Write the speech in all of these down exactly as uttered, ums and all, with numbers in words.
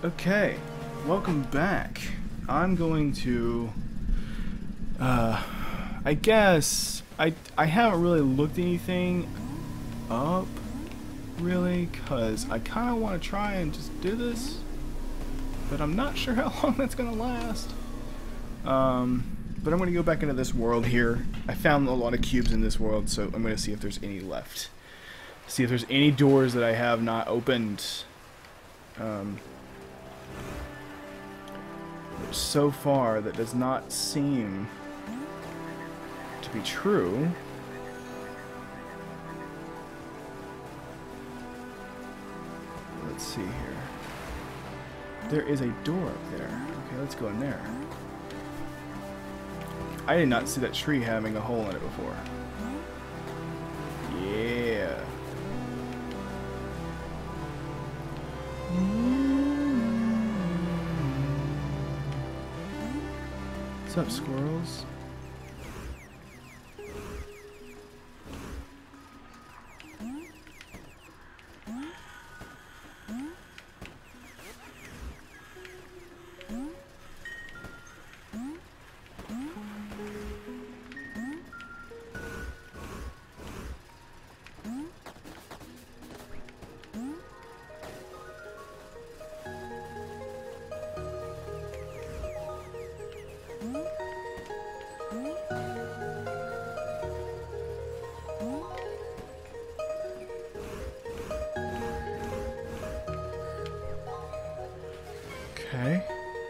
Okay, welcome back. I'm going to, uh, I guess, I, I haven't really looked anything up, really, because I kind of want to try and just do this, but I'm not sure how long that's going to last. Um, but I'm going to go back into this world here. I found a lot of cubes in this world, so I'm going to see if there's any left. See if there's any doors that I have not opened. Um... So far, that does not seem to be true. Let's see here. There is a door up there. Okay, let's go in there. I did not see that tree having a hole in it before. Yeah. What's up, squirrels? Okay.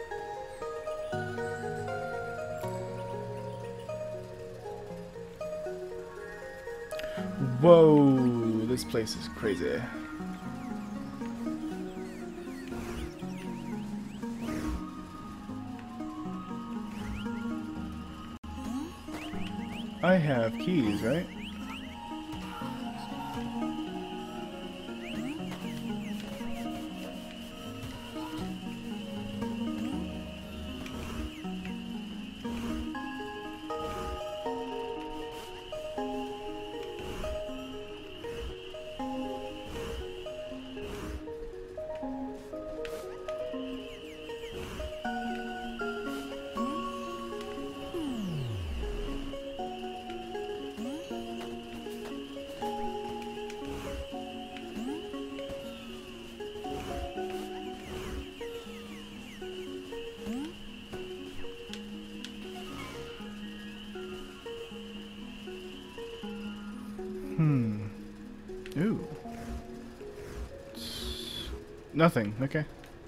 Whoa, this place is crazy. I have keys, right? Hmm. Ooh. Nothing. Okay.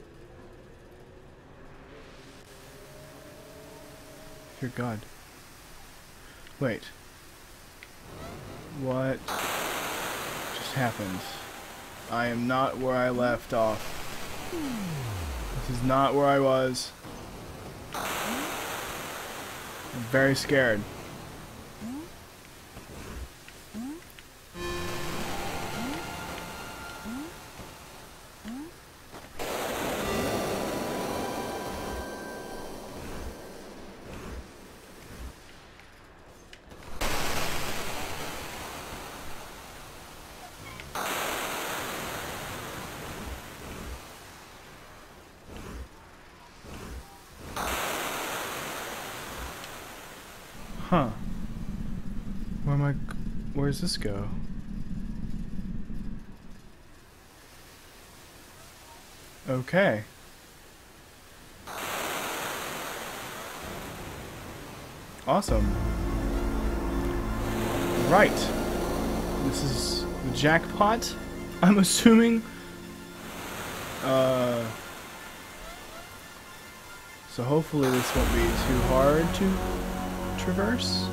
Dear God. Wait. What just happened? I am not where I left off. This is not where I was. I'm very scared. Huh. Where am I? Where's this go? Okay. Awesome. Right. This is the jackpot, I'm assuming. Uh. So hopefully this won't be too hard to traverse.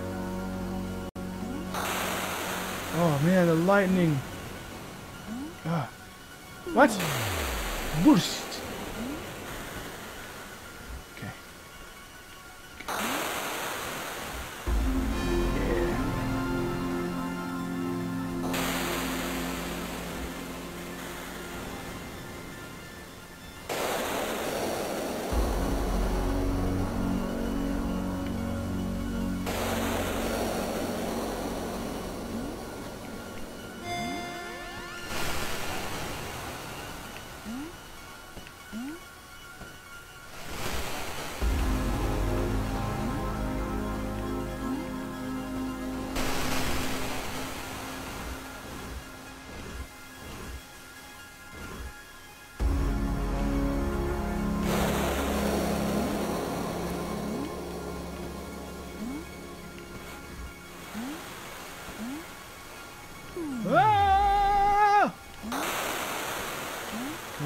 Oh man, the lightning. Ah. What? Boost. Okay. Yeah.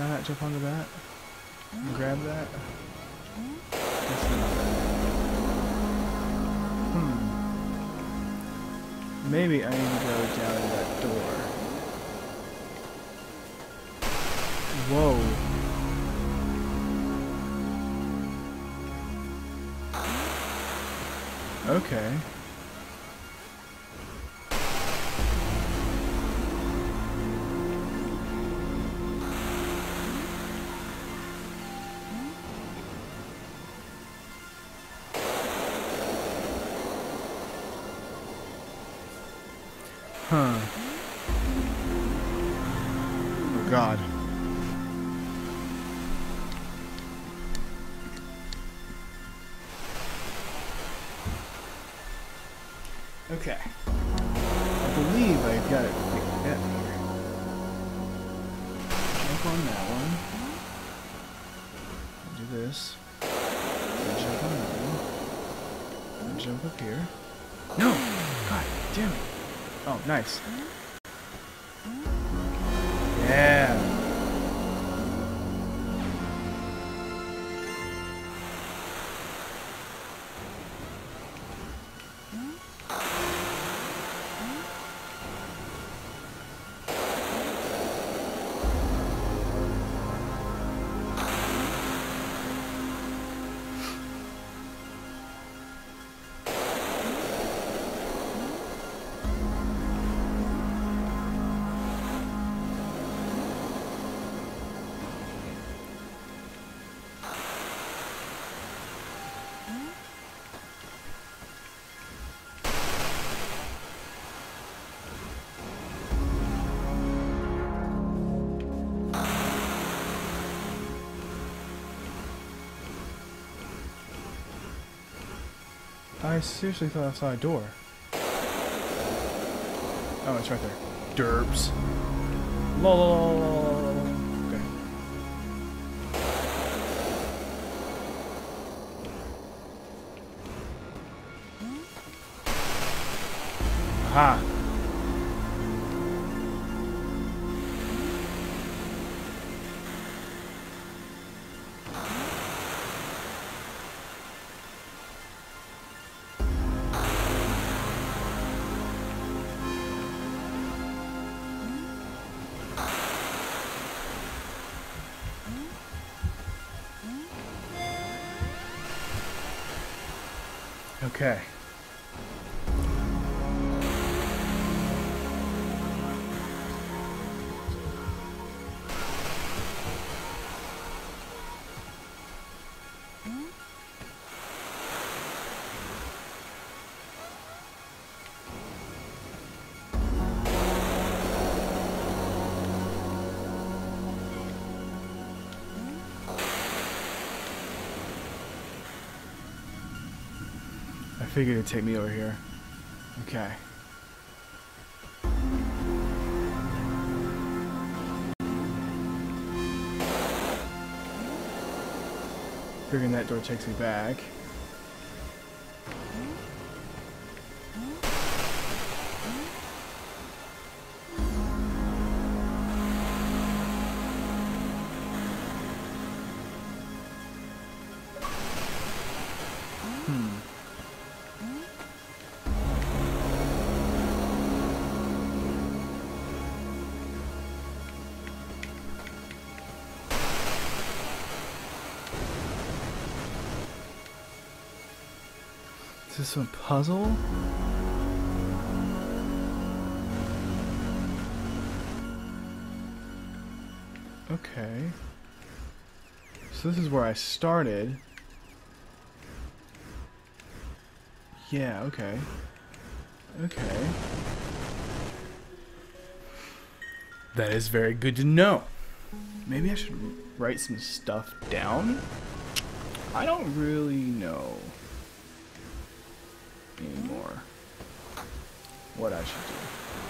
I not jump onto that? And grab that? That's not bad. Hmm. Maybe I need to go down to that door. Whoa. Okay. Huh. Oh God. Okay. I believe I've got it figured out here. Jump on that one. Do this. And jump on that one. And jump up here. No! God damn it. Oh, nice. Yeah. I seriously thought I saw a door. Oh, it's right there. Derbs. Lol. Okay. Aha. Okay. I figured it'd take me over here. Okay. Figuring that door takes me back. Hmm. Is this a puzzle? Okay. So this is where I started. Yeah, okay. Okay. That is very good to know. Maybe I should write some stuff down? I don't really know anymore what I should do.